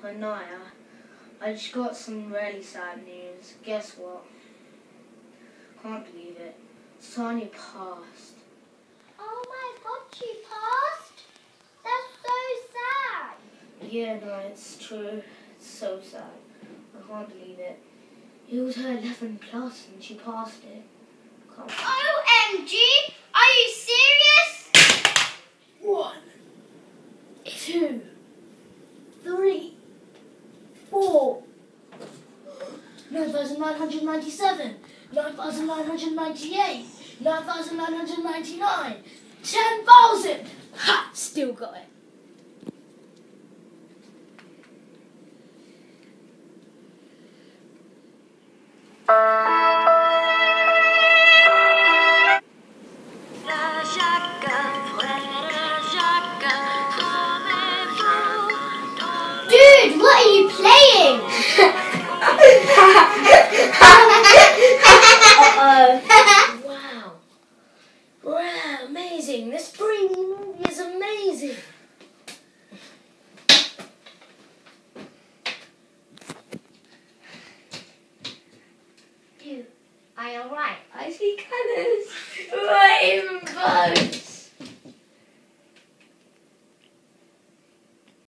Anaya, I just got some really sad news. Guess what? Can't believe it. Sonia passed. Oh my God, she passed? That's so sad. Yeah, no, it's true. It's so sad. I can't believe it. It was her 11 plus and she passed it. OMG! Are you serious? 1, 2, 3, 4, 9,997, 9,998, 9,999, 10,000! Ha! Still got it. Dude, what are you playing? Wow. Wow, amazing. This 3D movie is amazing. Dude, are you alright? I see colours. Rainbows.